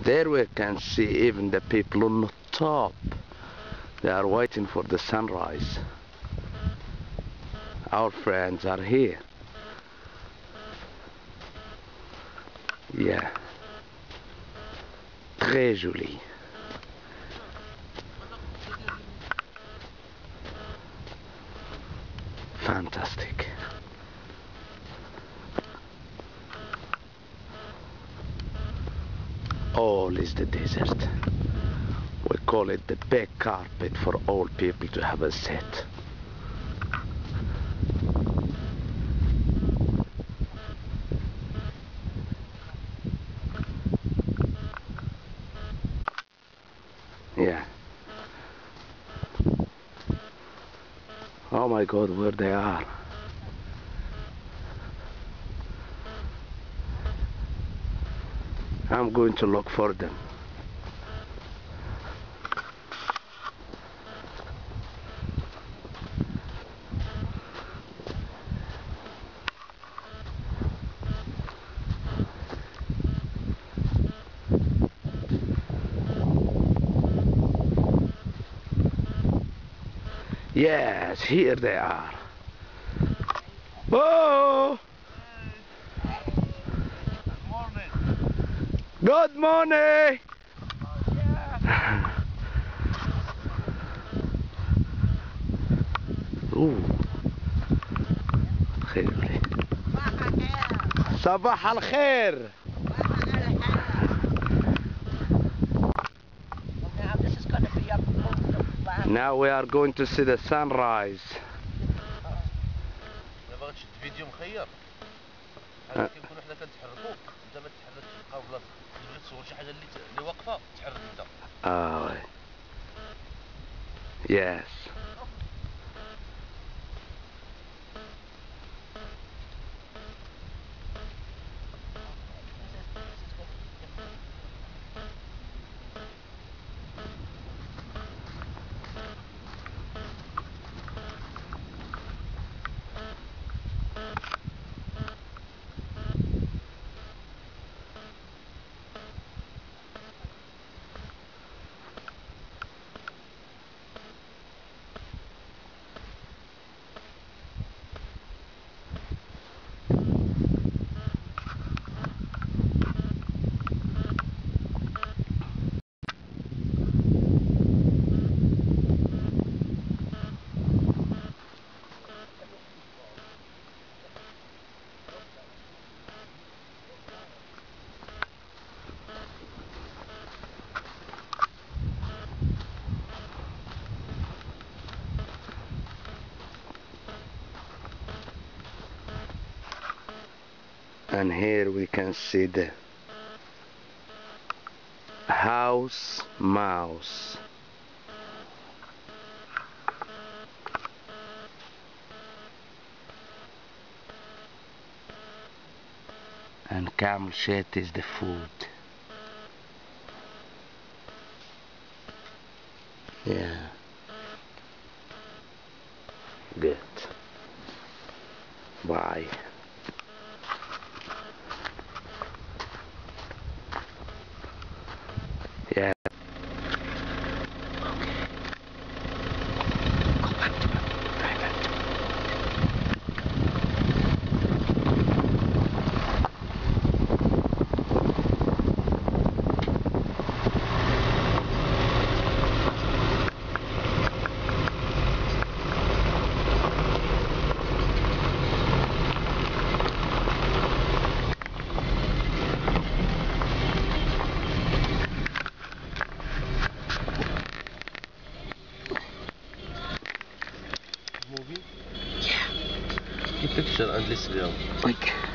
There we can see even the people on the top. They are waiting for the sunrise. Our friends are here. Yeah. Très joli. Fantastic. All is the desert. We call it the big carpet for all people to have a sit. Yeah. Oh my God, where they are. I'm going to look for them. Yes, here they are. Oh! Good morning! Ooh. خير. صباح الخير. Now we are going to see the sunrise. دابا غتشد فيديو مخير. بحال كيكونوا حنا كنتحركوا، انت ما تتحركش تبقى في بلاصتك. تبغي تصور شي حاجه اللي واقفه تحرك انت. Oh. Yes. And here we can see the house mouse. And camel shit is the food. Yeah. Good. Bye. Yeah. كيف تكسر عند السلام؟